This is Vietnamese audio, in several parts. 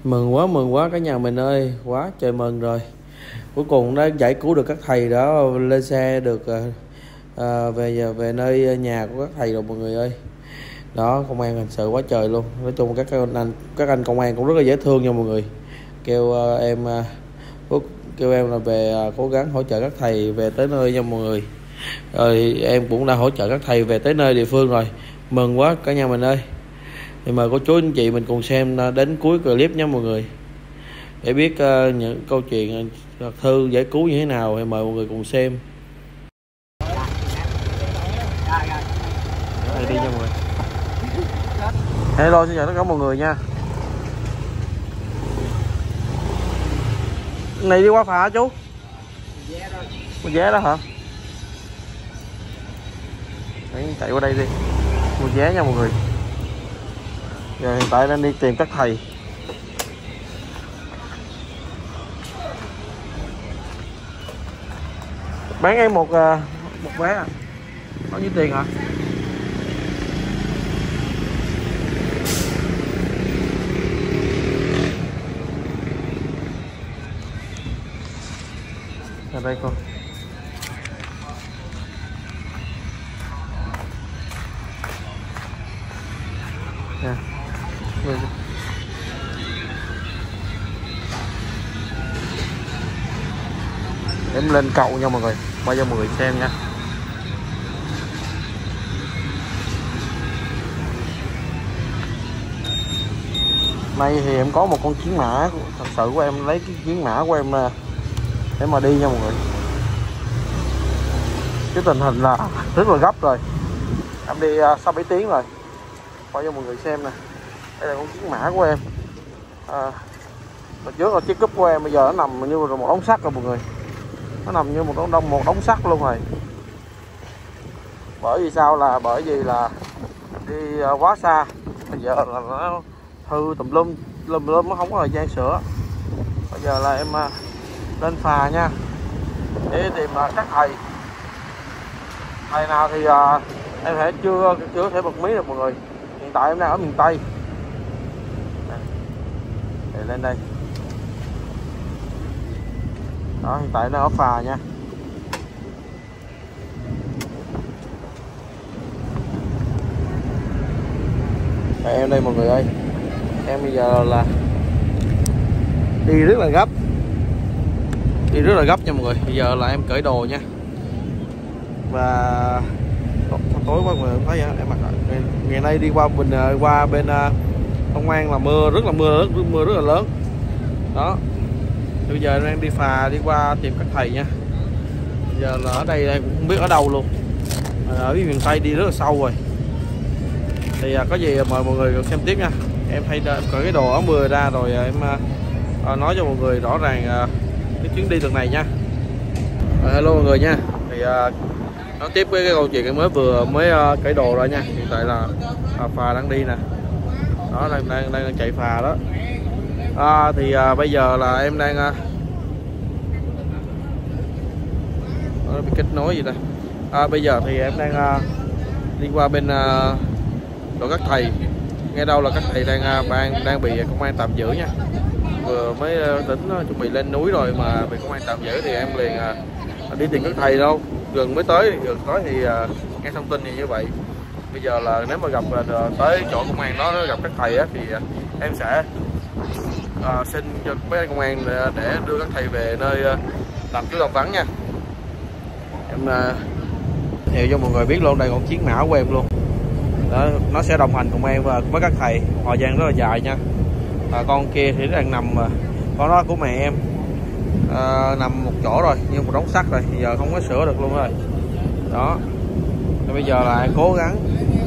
Mừng quá cả nhà mình ơi, quá trời mừng rồi. Cuối cùng đã giải cứu được các thầy đó lên xe được, về nơi nhà của các thầy rồi mọi người ơi. Đó, công an hình sự quá trời luôn. Nói chung các anh công an cũng rất là dễ thương nha mọi người. Kêu em là về cố gắng hỗ trợ các thầy về tới nơi nha mọi người. Rồi em cũng đã hỗ trợ các thầy về tới nơi địa phương rồi. Mừng quá cả nhà mình ơi. Thì mời cô chú anh chị mình cùng xem đến cuối clip nha mọi người, để biết những câu chuyện thật Thư giải cứu như thế nào. Thì mời mọi người cùng xem. Đây đi nha mọi người. Hello, xin chào tất cả mọi người nha. Này đi qua phà hả chú? Mua vé đó hả? Đấy, chạy qua đây đi mua vé nha mọi người. Giờ hiện tại đang đi tìm các thầy. Bán em một vé à? Bao nhiêu tiền hả? Ở đây con. Nè. Em lên cầu nha mọi người, quay cho mọi người xem nha. Nay thì em có một con chiến mã thật sự của em, lấy cái chiến mã của em để mà đi nha mọi người. Cái tình hình là rất là gấp rồi, em đi 6-7 tiếng rồi. Quay cho mọi người xem nè. Đây là con chiến mã của em. Hồi trước là chiếc cúp của em, bây giờ nó nằm như một đống sắt rồi mọi người. Nó nằm như một đống sắt luôn rồi. Bởi vì sao? Là bởi vì là đi quá xa. Bây giờ là nó hư tùm lum nó không có thời gian sửa. Bây giờ là em lên phà nha, để tìm các thầy. Thầy nào thì em thể chưa thể bật mí được mọi người. Hiện tại em đang ở miền Tây. Để lên đây. Đó, hiện tại nó ở phà nha. Em đây mọi người ơi. Em bây giờ là đi rất là gấp. Đi rất là gấp nha mọi người. Bây giờ là em cởi đồ nha. Và tối quá mọi người thấy em mặc ngày nay đi qua bên Long An là mưa rất là lớn. Đó. Bây giờ đang đi phà đi qua tìm các thầy nha. Bây giờ là ở đây cũng không biết ở đâu luôn. Ở miền Tây đi rất là sâu rồi. Thì có gì mời mọi người xem tiếp nha. Em thay cởi cái đồ áo mưa ra rồi em nói cho mọi người rõ ràng cái chuyến đi lần này nha. Hello mọi người nha. Thì nói tiếp với cái câu chuyện em mới cởi đồ ra nha. Hiện tại là phà đang đi nè. Đó, đang chạy phà đó. Thì bây giờ là em đang bị kết nối gì đây. Bây giờ thì em đang đi qua bên đội các thầy. Nghe đâu là các thầy đang bị công an tạm giữ nha. Vừa mới tính chuẩn bị lên núi rồi mà bị công an tạm giữ, thì em liền đi tìm các thầy đâu. Gần tới thì nghe thông tin như vậy. Bây giờ là nếu mà gặp tới chỗ công an đó gặp các thầy á, thì em sẽ xin cho mấy anh công an để đưa các thầy về nơi tạm trú tạm vắng nha. Em theo cho mọi người biết luôn, đây còn chiến mã của em luôn. Đó, nó sẽ đồng hành cùng em và với các thầy thời gian rất là dài nha. Con kia thì đang nằm, con đó của mẹ em, nằm một chỗ rồi, như một đống sắt rồi, giờ không có sửa được luôn rồi. Đó. Thì bây giờ là cố gắng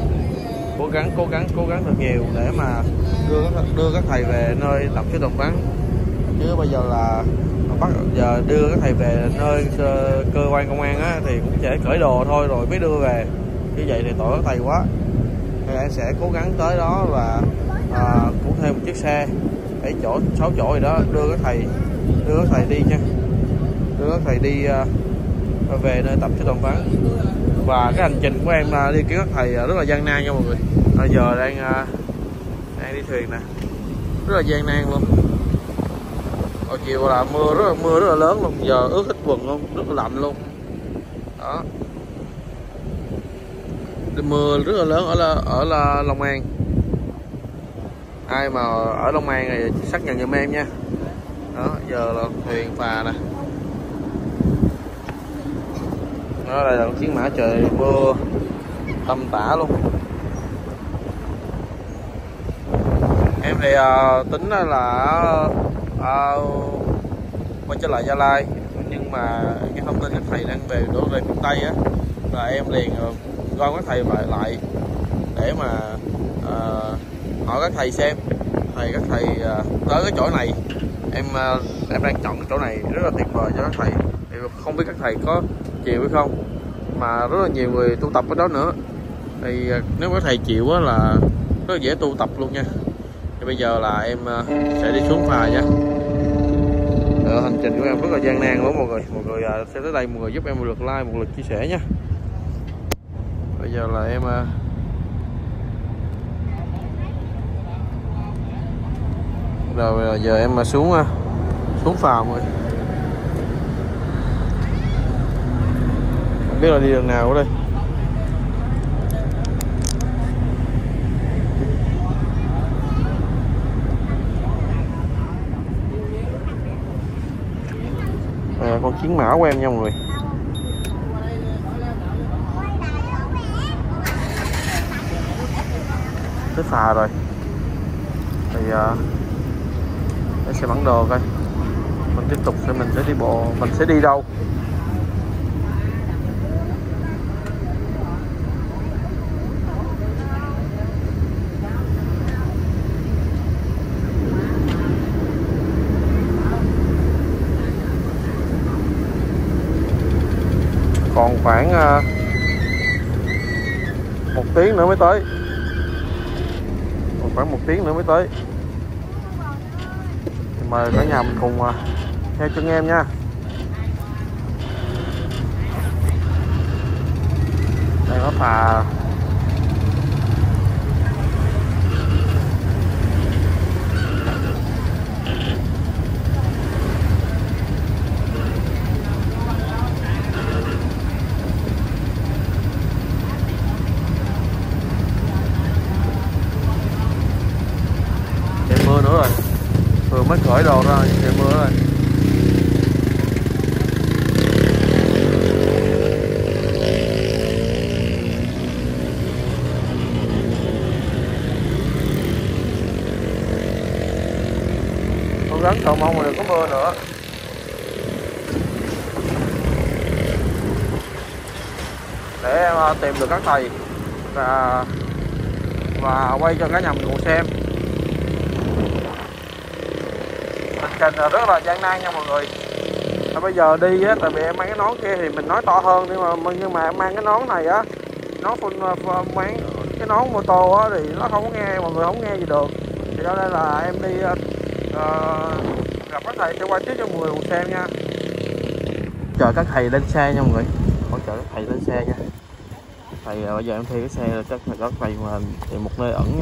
thật nhiều để mà đưa các thầy về nơi tập trú tạm vắng. Chứ bây giờ là giờ đưa các thầy về nơi cơ quan công an á, thì cũng chỉ cởi đồ thôi rồi mới đưa về. Như vậy thì tội các thầy quá. Thì em sẽ cố gắng tới đó và cũng thêm một chiếc xe 6 chỗ gì đó đưa các thầy đi nha. Đưa các thầy đi về nơi tập trú tạm vắng. Và cái hành trình của em đi cứu các thầy rất là gian nan nha mọi người. Giờ đang đi thuyền nè. rất là gian nan luôn. Hồi chiều là mưa rất là lớn luôn, giờ ướt hết quần luôn, rất là lạnh luôn đó. Mưa rất là lớn ở Long An. Ai mà ở Long An này xác nhận giùm em nha. Đó, giờ là thuyền phà nè. Đó, đây là chiến mã, trời mưa tầm tã luôn. Em thì tính là quay trở lại Gia Lai, nhưng mà cái thông tin các thầy đang đổ về phương Tây á, là em liền gom các thầy lại để mà hỏi các thầy xem các thầy tới cái chỗ này. Em đang chọn cái chỗ này rất là tuyệt vời cho các thầy. Thì không biết các thầy có chịu hay không, mà rất là nhiều người tu tập ở đó nữa. Thì nếu các thầy chịu á là rất là dễ tu tập luôn nha. Thì bây giờ là em sẽ đi xuống phà nha. Hành trình của em rất là gian nan luôn mọi người. Mọi người xem tới đây, mọi người giúp em một lượt like, một lượt chia sẻ nha. Bây giờ là em rồi giờ em mà xuống phà mọi người. Không biết là đi đường nào ở đây. Con chiến mã của em nha mọi người. Tới phà rồi. Thì để xem bản đồ coi mình tiếp tục mình sẽ đi bộ, mình sẽ đi đâu. Còn khoảng 1 tiếng nữa mới tới. Còn khoảng 1 tiếng nữa mới tới. Thì mời cả nhà mình cùng theo chân em nha. Đây có phà. Mưa nữa rồi, vừa mới cởi đồ ra trời mưa rồi. Cố gắng cầu mong mà đừng có mưa nữa. Để em tìm được các thầy và quay cho cả nhà mình cùng xem. Hành trình rất là gian nan nha mọi người. Bây giờ đi á, tại vì em mang cái nón kia thì mình nói to hơn, nhưng mà em mang cái nón này á, nó mang cái nón mô tô á thì nó không có nghe, mọi người không nghe gì được. Thì cho nên là em đi gặp các thầy sẽ quay tiếp cho mọi người cùng xem nha. Chờ các thầy lên xe nha mọi người, hỗ trợ các thầy lên xe nha. Thầy bây giờ em thuê cái xe chắc phải có thầy mà tìm một nơi ẩn nha.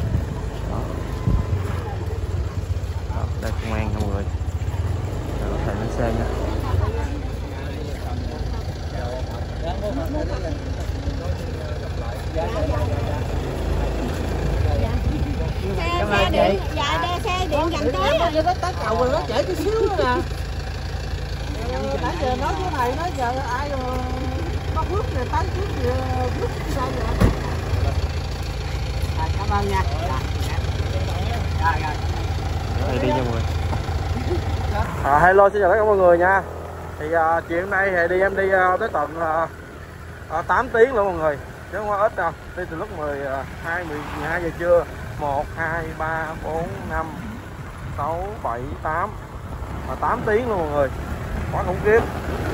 Đây công an nha mọi người. Rồi có thể lên xe nha. Xe điện, dạ xe điện gần tới rồi. Vô tới cầu rồi nó trễ chút xíu nữa nè. Nãy giờ nói với thầy nói giờ ai có bước rồi tới bước sao vậy? Cảm ơn nha. Rồi đi nha mọi người. Hello, xin chào tất cả mọi người nha. Thì chiều hôm nay thì em đi tới tận 8 tiếng luôn mọi người, chứ không có ít đâu. Đi từ lúc 12 giờ trưa, 1 2 3 4 5 6 7 8 và 8 tiếng luôn mọi người. Quá khủng khiếp.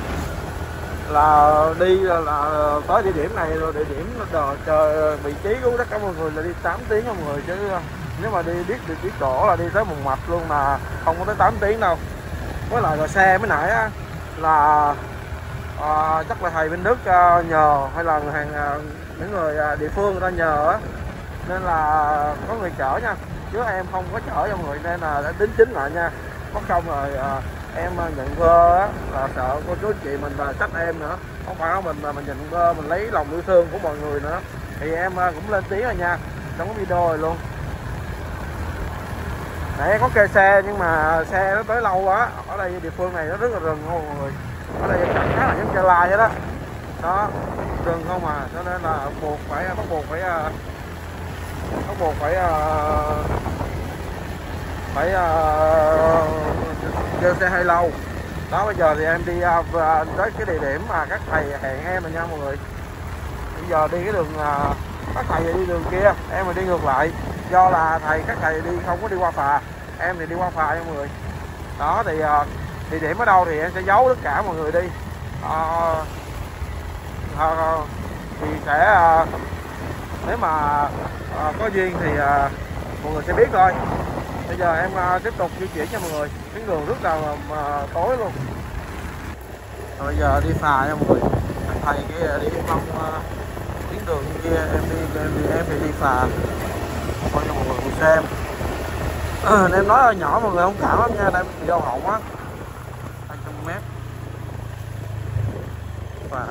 Là đi là tới địa điểm này rồi, địa điểm chờ vị trí của tất cả mọi người là đi 8 tiếng mọi người, chứ nếu mà đi biết chỗ là đi tới Mùng Mạch luôn mà không có tới 8 tiếng đâu. Với lại là xe mới nãy á là chắc là thầy bên Đức nhờ, hay là những người địa phương người ta nhờ á, nên là có người chở nha. chứ em không có chở cho mọi người nên là đã đính chính lại nha. Mất công rồi em nhận vơ á là sợ cô chú anh chị mình là trách em nữa, không phải của mình mà mình nhận vơ mình lấy lòng yêu thương của mọi người nữa. Thì em cũng lên tiếng rồi nha trong cái video rồi luôn. Nãy có kê xe nhưng mà xe nó tới lâu quá. Ở đây địa phương này nó rất là rừng không mọi người, ở đây chẳng khác là giống Gia Lai vậy đó. Đó rừng không mà, cho nên là bắt buộc phải kêu xe hơi lâu. Đó bây giờ thì em đi tới cái địa điểm mà các thầy hẹn em rồi nha mọi người. Bây giờ đi cái đường các thầy thì đi đường kia, em thì đi ngược lại, do là các thầy đi không có đi qua phà, em thì đi qua phà nha mọi người. Đó thì địa điểm ở đâu thì em sẽ giấu tất cả mọi người đi. Thì sẽ nếu mà có duyên thì mọi người sẽ biết thôi. Bây giờ em tiếp tục di chuyển cho mọi người, tuyến đường rất là tối luôn. Bây giờ đi phà nha mọi người, thầy kia đi không tuyến đường kia, em thì đi phà coi cho mọi người cùng xem. Em nói hơi nhỏ mọi người không cảm lắm nha, đây video hậu á, 200 m phà.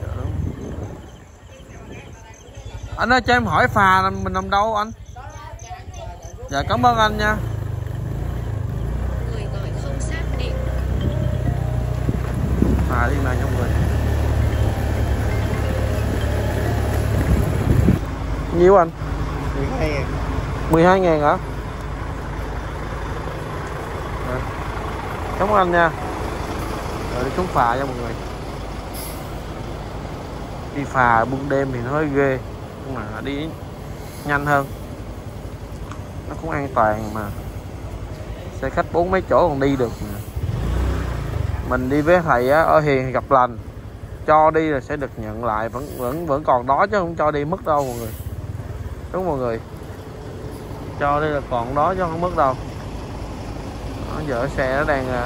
Anh ơi cho em hỏi phà mình nằm đâu anh? Dạ cảm ơn anh nha. Người gọi không xác định. Phà đi này nha mọi người. Nhiêu anh? 12.000 hả? Rồi. Cảm ơn anh nha. Rồi đi xuống phà nha mọi người. Đi phà buôn đêm thì nó hơi ghê, nhưng mà đi nhanh hơn, nó cũng an toàn mà. Xe khách 4 mấy chỗ còn đi được mà. Mình đi với thầy á, ở hiền gặp lành, cho đi là sẽ được nhận lại, vẫn còn đó chứ không cho đi mất đâu mọi người. Đúng mọi người, cho đi là còn đó chứ không mất đâu. Đó, giờ xe nó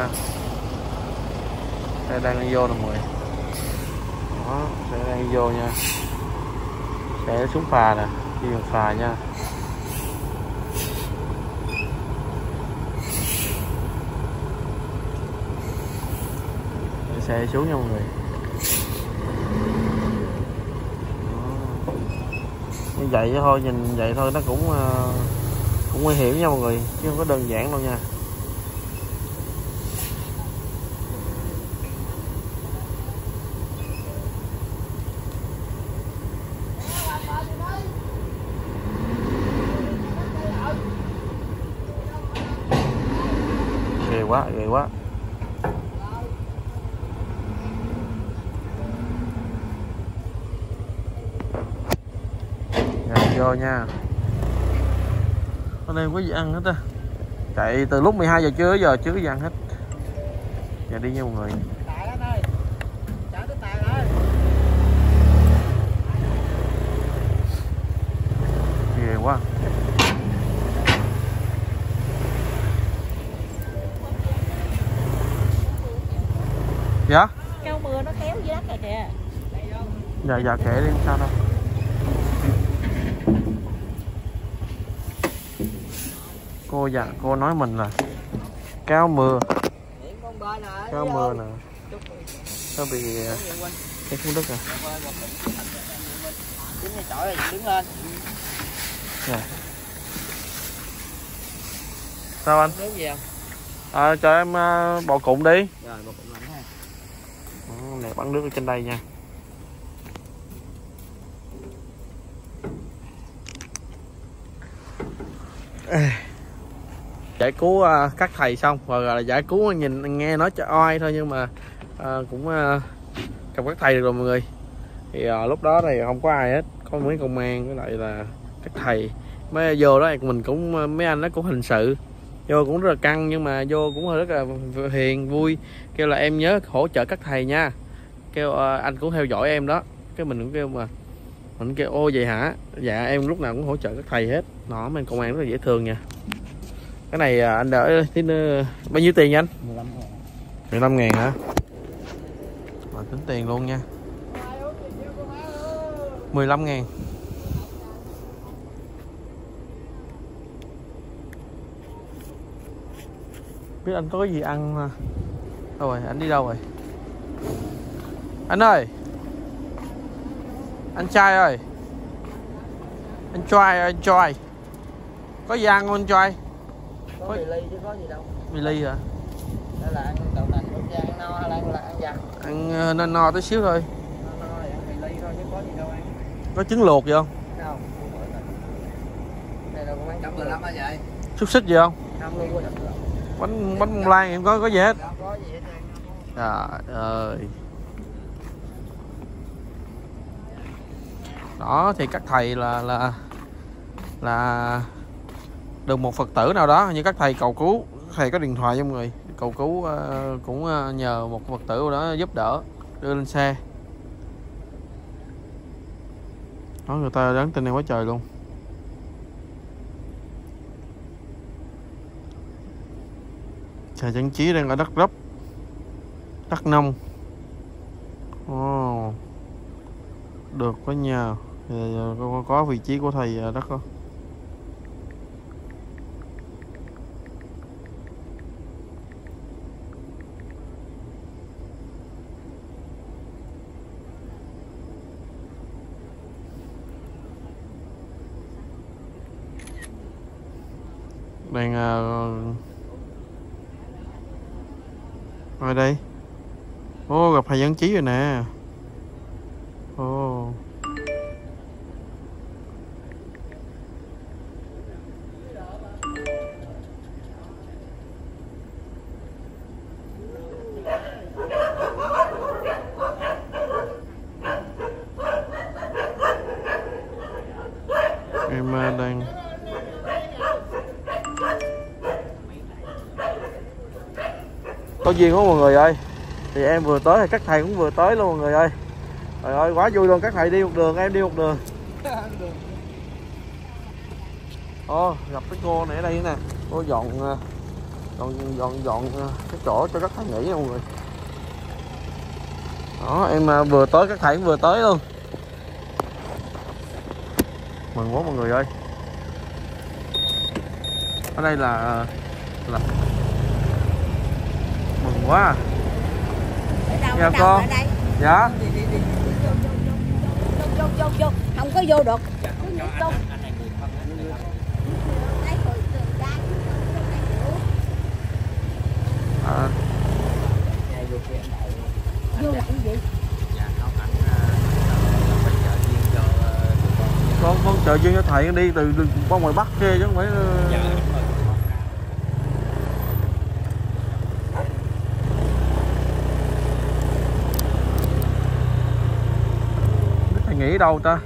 đang đi vô nè mọi người. Đó, xe đang đi vô nha. Xe xuống phà nè, đi vào phà nha. Xe xuống nha mọi người. Như vậy thôi, nhìn vậy thôi nó cũng nguy hiểm nha mọi người, chứ không có đơn giản đâu nha. Ghê quá, ghê quá. Vô nha. Ở đây không có gì ăn hết á. Chạy từ lúc 12 giờ trưa giờ chưa có gì ăn hết. Giờ đi nha mọi người. Ghê quá. Dạ? Cao mưa nó kéo dưới đất rồi kìa. Dạ kệ đi sao đâu. Cô nói mình là cáo mưa nè, nó bị cái xuống đất rồi. Đứng lên. Dạ. Sao anh? Nước gì không? Cho em bò cụm đi. Rồi bò cụm lạnh ha. Này bắn nước ở trên đây nha. Giải cứu các thầy xong rồi là giải cứu, nhìn nghe nói cho oai thôi nhưng mà cũng gặp các thầy được rồi mọi người. Thì lúc đó thì không có ai hết, có mấy công an với lại là các thầy mới vô đó. Mình cũng mấy anh đó cũng hình sự vô cũng rất là căng, nhưng mà vô cũng rất là hiền vui, kêu là em nhớ hỗ trợ các thầy nha, kêu anh cũng theo dõi em đó. Cái mình cũng kêu mà mình kêu ô vậy hả, dạ em lúc nào cũng hỗ trợ các thầy hết. Nó mấy công an rất là dễ thương nha. Cái này anh đỡ tí nữa, bao nhiêu tiền nha anh? 15.000 hả? Rồi tính tiền luôn nha. 15.000. Biết anh có cái gì ăn mà. Đâu rồi, anh đi đâu rồi? Anh ơi, anh trai ơi, anh trai ơi, anh trai, có gì ăn không anh trai? Có mì ly chứ có gì đâu. Mì ly hả? Đây là ăn đậu nành ăn no hay là ăn vặt? Ăn no no tí xíu thôi. No thì ăn mì ly thôi chứ có gì đâu ăn. Có trứng luộc gì không? Không. Đây là con ăn cắm lắm hả vậy? Xúc xích gì không? Không luôn rồi. Bánh bông lan em có gì hết? Không có gì hết trơn. Trời ơi. Đó thì các thầy là được một Phật tử nào đó như các thầy cầu cứu, các thầy có điện thoại cho mọi người cầu cứu, cũng nhờ một Phật tử nào đó giúp đỡ đưa lên xe. Đó, người ta đáng tin này quá trời luôn. Xe Trang Trí đang ở Đắk Lắk, Đắk Nông. Ồ, được quá nha. Có vị trí của thầy Đắk không? Đang ở đây. Ô, gặp thầy Văn Chí rồi nè. Ô. Em đang có duyên quá mọi người ơi. Thì em vừa tới thì các thầy cũng vừa tới luôn mọi người ơi. Trời ơi quá vui luôn, các thầy đi một đường, em đi một đường. Ồ, gặp cái cô này ở đây nè. Cô dọn cái chỗ cho các thầy nghỉ nha mọi người. Đó, em vừa tới, các thầy cũng vừa tới luôn. Mừng quá mọi người ơi. Ở đây là mừng quá. Dạ con. Dạ. Vô. Không có vô được. Vô là cái gì? Con trợ duyên cho thầy đi từ qua ngoài Bắc kia chứ không phải. Thầy nghỉ đâu ta?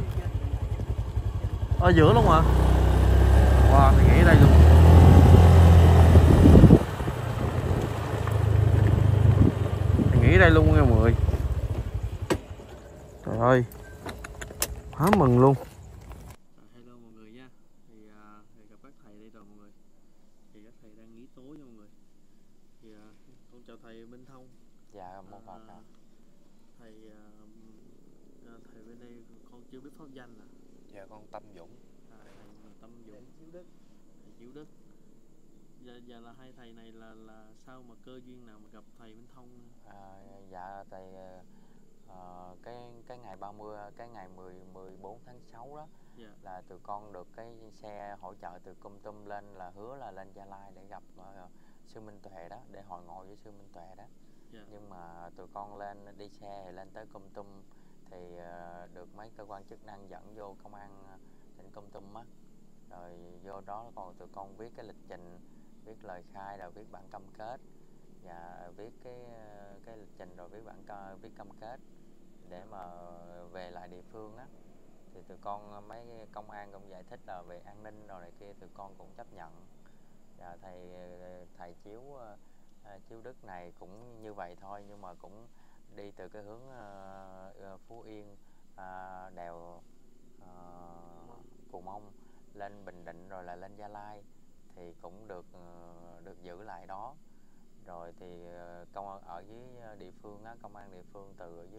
Ở giữa luôn hả? Wow, thầy nghỉ ở đây luôn. Thầy nghỉ ở đây luôn nha mọi người. Trời ơi, quá mừng luôn. Hello mọi người nha. Thì gặp các thầy đây rồi mọi người. Thì các thầy đang nghỉ tối nha mọi người. Thì con chào thầy Minh Thông. Dạ, mô Phật ạ. Thầy bên đây con chưa biết pháp danh à? Dạ, con Tâm Dũng. Thầy Tâm Dũng. Thầy Chiếu Đức. Giờ là hai thầy này là sao mà cơ duyên nào mà gặp thầy Minh Thông? Dạ thầy cái ngày 30, cái ngày 14 tháng 6 đó. Dạ. Là tụi con được cái xe hỗ trợ từ Kon Tum lên, là hứa là lên Gia Lai để gặp sư Minh Tuệ đó, để hội ngộ với sư Minh Tuệ đó. Dạ. Nhưng mà tụi con lên đi xe thì lên tới Kon Tum thì được mấy cơ quan chức năng dẫn vô công an tỉnh Kon Tum á. Rồi vô đó còn tụi con viết cái lịch trình, viết lời khai, rồi viết bản cam kết, và viết cái lịch trình, rồi viết cam kết để mà về lại địa phương á. Thì tụi con, mấy công an cũng giải thích là về an ninh rồi này kia, tụi con cũng chấp nhận. Và thầy Chiếu Đức này cũng như vậy thôi, nhưng mà cũng đi từ cái hướng Phú Yên, đèo Cù Mông lên Bình Định, rồi là lên Gia Lai, thì cũng được giữ lại đó. Rồi thì công an ở dưới địa phương á, công an địa phương từ ở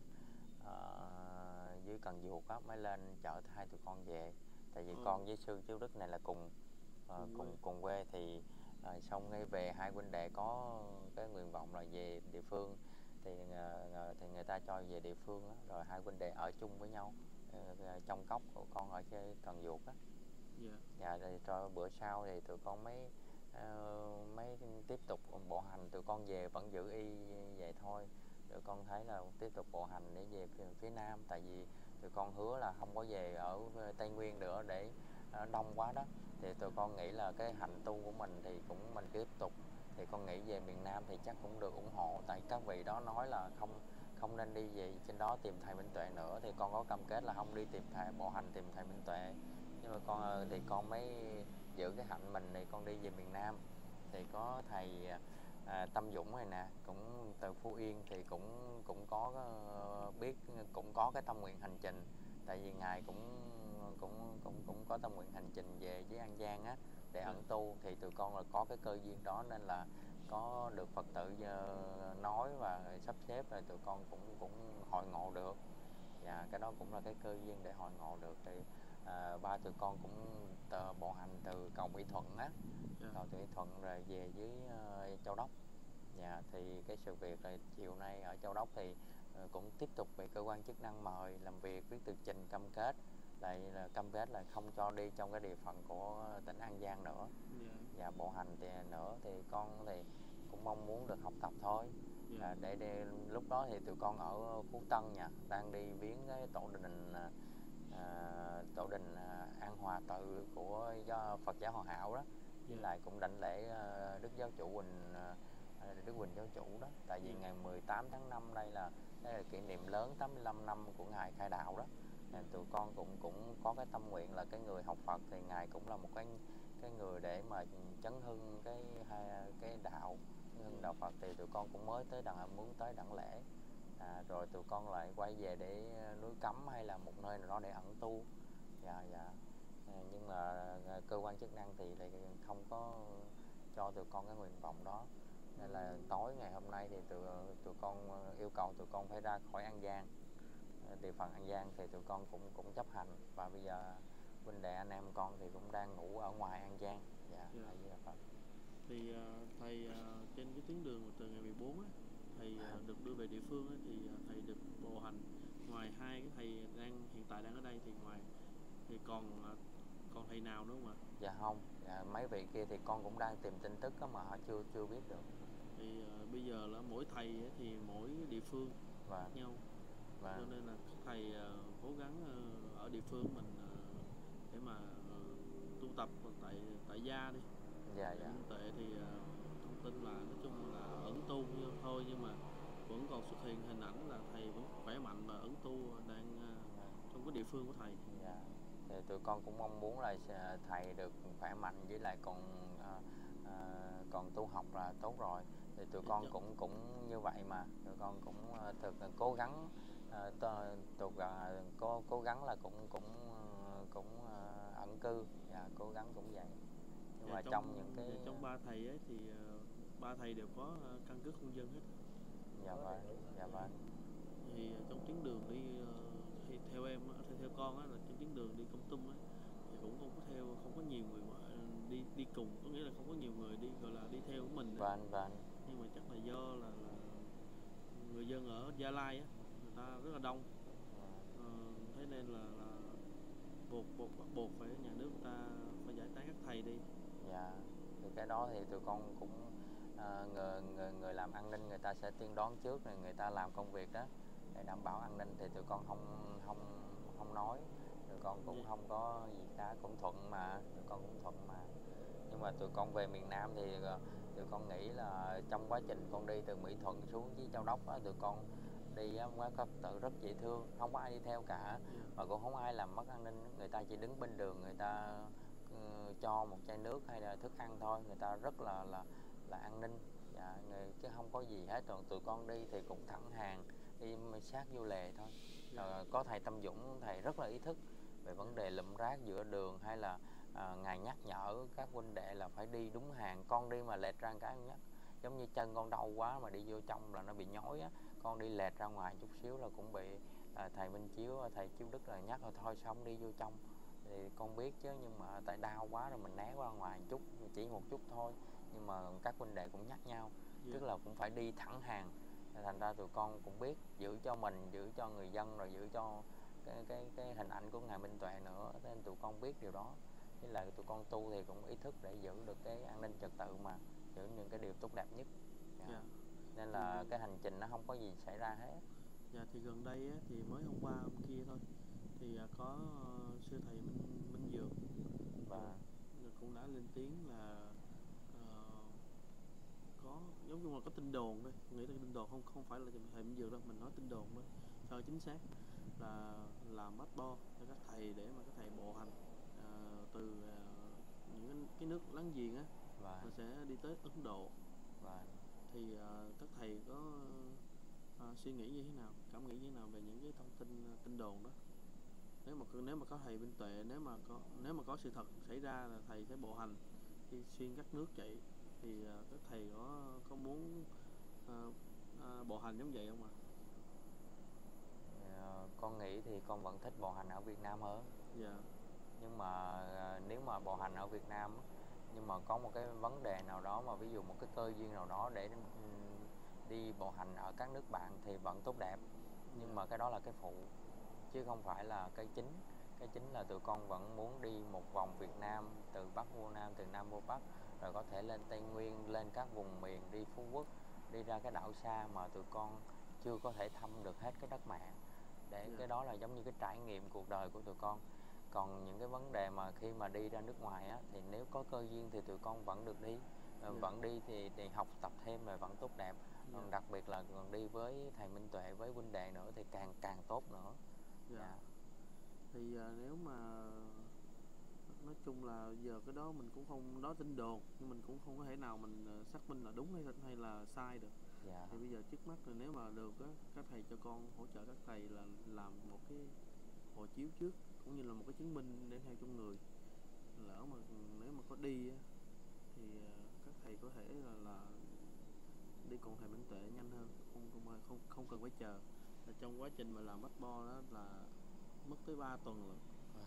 dưới Cần Duộc á mới lên chở hai tụi con về. Tại vì con với sư Chiếu Đức này là cùng quê, thì Rồi xong ngay về hai huynh đệ có cái nguyện vọng là về địa phương thì người ta cho về địa phương đó. Rồi hai huynh đệ ở chung với nhau trong cốc của con ở trên Cần Duộc á. Dạ thì rồi bữa sau thì tụi con mới tiếp tục bộ hành, tụi con về vẫn giữ y vậy thôi. Tụi con thấy là tiếp tục bộ hành để về phía Nam, tại vì tụi con hứa là không có về ở Tây Nguyên nữa để đông quá đó. Thì tụi con nghĩ là cái hạnh tu của mình thì mình tiếp tục, thì con nghĩ về miền Nam thì chắc cũng được ủng hộ, tại các vị đó nói là không nên đi về trên đó tìm thầy Minh Tuệ nữa, thì con có cam kết là không đi tìm thầy bộ hành tìm thầy Minh Tuệ. Nhưng mà con mới giữ cái hạnh mình thì con đi về miền Nam, thì có thầy Tâm Dũng này nè, cũng từ Phú Yên, thì cũng có biết, cũng có cái tâm nguyện hành trình, tại vì ngài cũng có tâm nguyện hành trình về với An Giang á để ẩn tu. Thì tụi con là có cái cơ duyên đó nên là có được Phật tử nói và sắp xếp, rồi tụi con cũng hội ngộ được. Và cái đó cũng là cái cơ duyên để hội ngộ được. Thì ba tụi con cũng bộ hành từ cầu Mỹ Thuận á, cầu Mỹ Thuận rồi về dưới Châu Đốc. Thì cái sự việc là chiều nay ở Châu Đốc thì cũng tiếp tục bị cơ quan chức năng mời làm việc, viết tờ trình cam kết, lại là cam kết là không cho đi trong cái địa phận của tỉnh An Giang nữa. Và bộ hành thì nữa thì con thì cũng mong muốn được học tập thôi. Để lúc đó thì tụi con ở Phú Tân nha, đang đi viếng cái tổ đình An Hòa Tự của Phật giáo Hòa Hảo đó, với lại cũng đảnh lễ Đức Giáo Chủ Đức Quỳnh Giáo Chủ đó. Tại vì ngày 18 tháng 5 đây là kỷ niệm lớn 85 năm của ngài khai đạo đó. Tụi con cũng có cái tâm nguyện là cái người học Phật thì ngài cũng là một cái người để mà chấn hưng cái đạo, chấn hưng đạo Phật, thì tụi con cũng mới muốn tới đảnh lễ. Rồi tụi con lại quay về để núi Cấm hay là một nơi nào đó để ẩn tu. Nhưng mà cơ quan chức năng thì lại không có cho tụi con cái nguyện vọng đó, nên là tối ngày hôm nay thì tụi con yêu cầu tụi con phải ra khỏi An Giang, địa phận An Giang, thì tụi con cũng chấp hành. Và bây giờ huynh đệ anh em con thì cũng đang ngủ ở ngoài An Giang. Thì thầy trên cái tuyến đường từ ngày 14 á, thầy được đưa về địa phương á, thì thầy được bộ hành. Ngoài hai cái thầy hiện tại đang ở đây thì ngoài thì còn thầy nào nữa không ạ? Dạ không, mấy vị kia thì con cũng đang tìm tin tức đó mà họ chưa biết được. Thì bây giờ là mỗi thầy ấy, thì mỗi địa phương khác nhau. Cho nên là thầy cố gắng ở địa phương mình để mà tu tập tại gia đi. Minh Tuệ thì thông tin là nói chung là ẩn tu thôi, nhưng mà vẫn còn xuất hiện hình ảnh là thầy vẫn khỏe mạnh và ẩn tu đang trong cái địa phương của thầy. Thì tụi con cũng mong muốn là thầy được khỏe mạnh, với lại còn tu học là tốt rồi. Thì tụi con cũng như vậy mà, tụi con cũng cố gắng cố gắng là cũng ẩn cư, cố gắng cũng vậy. Nhưng mà trong ba thầy ấy thì ba thầy đều có căn cước công dân hết. Dạ vâng. Thì trong tuyến đường đi thì theo con á, là trên tuyến đường đi Kon Tum á, thì cũng không có nhiều người đi cùng, có nghĩa là không có nhiều người đi gọi là đi theo của mình. Vâng. Nhưng mà chắc là do là người dân ở Gia Lai á, người ta rất là đông. Thế nên là bắt buộc phải nhà nước người ta phải giải tán các thầy đi. Thì cái đó thì tụi con cũng người làm an ninh người ta sẽ tiên đoán trước, rồi người ta làm công việc đó để đảm bảo an ninh, thì tụi con không nói, tụi con cũng không có gì cả, cũng thuận mà, tụi con cũng thuận mà. Nhưng mà tụi con về miền Nam thì tụi con nghĩ là trong quá trình con đi từ Mỹ Thuận xuống với Châu Đốc á, tụi con đi á, quá có tự rất dễ thương, không có ai đi theo cả, mà cũng không ai làm mất an ninh. Người ta chỉ đứng bên đường, người ta cho một chai nước hay là thức ăn thôi, người ta rất là an ninh. Chứ không có gì hết. Còn tụi con đi thì cũng thẳng hàng, đi sát vô lề thôi. Có thầy Tâm Dũng, thầy rất là ý thức về vấn đề lụm rác giữa đường, hay là ngài nhắc nhở các huynh đệ là phải đi đúng hàng. Con đi mà lệch ra cái nhắc, giống như chân con đau quá mà đi vô trong là nó bị nhói á, con đi lệch ra ngoài chút xíu là cũng bị thầy Minh Chiếu, thầy Chiếu Đức là nhắc là thôi xong đi vô trong. Thì con biết chứ, nhưng mà tại đau quá rồi mình né qua ngoài chút, chỉ một chút thôi, nhưng mà các huynh đệ cũng nhắc nhau, tức là cũng phải đi thẳng hàng. Thành ra tụi con cũng biết giữ cho mình, giữ cho người dân, rồi giữ cho cái hình ảnh của ngài Minh Tuệ nữa, nên tụi con biết điều đó. Với lại tụi con tu thì cũng ý thức để giữ được cái an ninh trật tự, mà giữ những cái điều tốt đẹp nhất. Nên là cái hành trình nó không có gì xảy ra hết. Dạ, thì gần đây á, thì mới hôm qua hôm kia thôi thì có sư thầy Minh Dược Và cũng đã lên tiếng là có giống như là có tin đồn thôi, nghĩ là tin đồn, không phải là thầy Minh Dược đâu, mình nói tin đồn thôi cho chính xác, là làm bắt bo cho các thầy để mà các thầy bộ hành từ những cái nước láng giềng á, và sẽ đi tới Ấn Độ. Thì các thầy có suy nghĩ như thế nào, cảm nghĩ như thế nào về những cái thông tin đồn đó? Nếu mà có thầy Minh Tuệ, nếu mà có sự thật xảy ra là thầy sẽ bộ hành đi xuyên các nước vậy, thì các thầy có muốn bộ hành giống vậy không ạ? Con nghĩ thì con vẫn thích bộ hành ở Việt Nam hơn. Dạ. Nhưng mà nếu mà bộ hành ở Việt Nam, nhưng mà có một cái vấn đề nào đó, mà ví dụ một cái cơ duyên nào đó để đi bộ hành ở các nước bạn thì vẫn tốt đẹp. Nhưng mà cái đó là cái phụ, chứ không phải là cái chính. Cái chính là tụi con vẫn muốn đi một vòng Việt Nam, từ Bắc vô Nam, từ Nam vô Bắc, rồi có thể lên Tây Nguyên, lên các vùng miền, đi Phú Quốc, đi ra cái đảo xa mà tụi con chưa có thể thăm được hết cái đất mẹ. Để cái đó là giống như cái trải nghiệm cuộc đời của tụi con. Còn những cái vấn đề mà khi mà đi ra nước ngoài á, thì nếu có cơ duyên thì tụi con vẫn được đi. Vẫn đi thì học tập thêm rồi vẫn tốt đẹp. Còn đặc biệt là còn đi với thầy Minh Tuệ, với huynh đệ nữa thì càng tốt nữa. Thì nếu mà nói chung là giờ cái đó mình cũng không, đó tin đồn, nhưng mình cũng không có thể nào mình xác minh là đúng hay là sai được. Thì bây giờ trước mắt là nếu mà được á, các thầy cho con hỗ trợ các thầy là làm một cái hộ chiếu trước, cũng như là một cái chứng minh để theo trong người. Lỡ mà nếu mà có đi á, thì các thầy có thể là đi cùng thầy Minh Tuệ nhanh hơn, không cần phải chờ. Là trong quá trình mà làm bắt bo đó là mất tới 3 tuần rồi.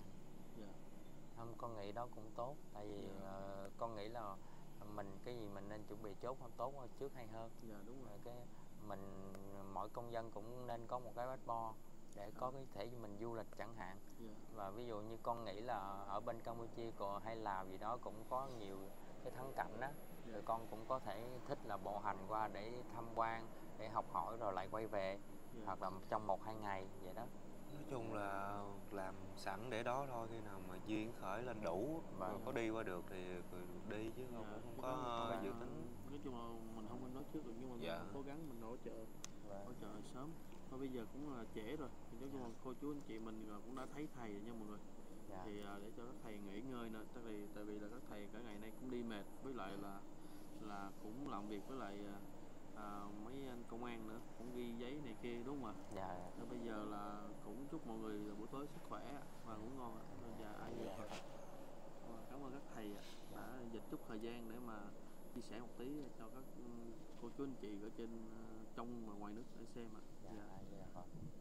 Không, con nghĩ đó cũng tốt. Tại vì con nghĩ là mình cái gì mình nên chuẩn bị chốt hơn, tốt hơn trước hay hơn. Đúng rồi. Cái mình, mỗi công dân cũng nên có một cái passport để có cái thể mình du lịch chẳng hạn. Và ví dụ như con nghĩ là ở bên Campuchia hay Lào gì đó cũng có nhiều cái thắng cảnh đó, rồi con cũng có thể thích là bộ hành qua để tham quan, để học hỏi rồi lại quay về, hoặc là trong 1-2 ngày vậy đó. Nói chung là làm sẵn để đó thôi, khi nào mà duyên khởi lên đủ rồi có đi qua được thì đi, chứ không có dự tính. Nói chung là mình không nên nói trước được, nhưng mà mình cố gắng mình hỗ trợ sớm. Thôi bây giờ cũng là trễ rồi, thì nói chung là cô chú anh chị mình cũng đã thấy thầy rồi nha mọi người. Thì để cho các thầy nghỉ ngơi nữa, tại vì là các thầy cả ngày nay cũng đi mệt, với lại là cũng làm việc với lại mấy anh công an nữa, cũng ghi giấy này kia, đúng không ạ? Rồi bây giờ là cũng chúc mọi người buổi tối sức khỏe và ngủ ngon ạ. Ai vậy Phật. Cảm ơn các thầy đã dành chút thời gian để mà chia sẻ một tí cho các cô chú anh chị ở trên trong và ngoài nước để xem ạ.